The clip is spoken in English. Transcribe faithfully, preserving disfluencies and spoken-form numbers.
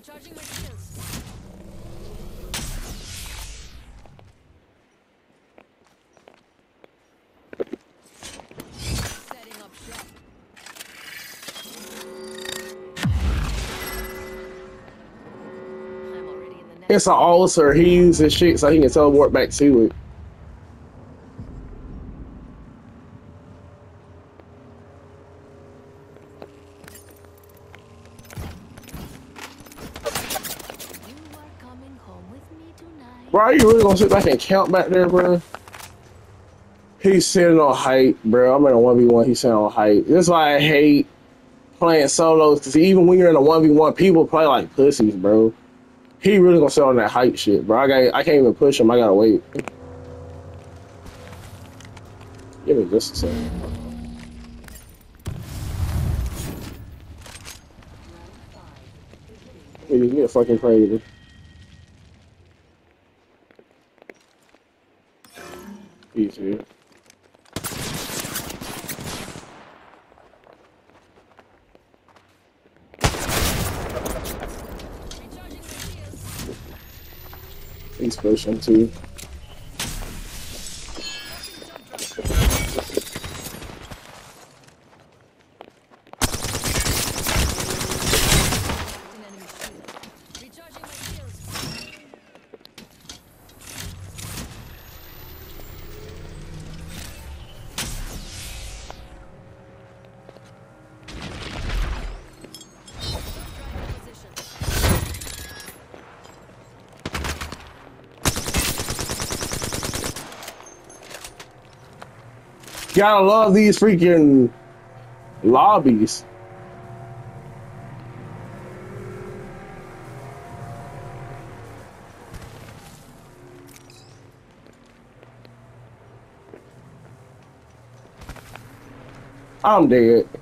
Recharging my shields. Setting up shop. I'm already in the next. It's an ulcer. He uses shit so he can teleport back to it. You are coming home with me tonight. Bro, are you really gonna sit back and count back there, bro? He's sitting on height, bro. I'm in a one v one. He's sitting on height. That's why I hate playing solos, because even when you're in a one v one, people play like pussies, bro. He really gonna sit on that height shit, bro. I got, I can't even push him. I gotta wait. Give me just a second. You get fucking crazy. Easy. He's pushing too. Gotta love these freaking lobbies. I'm dead.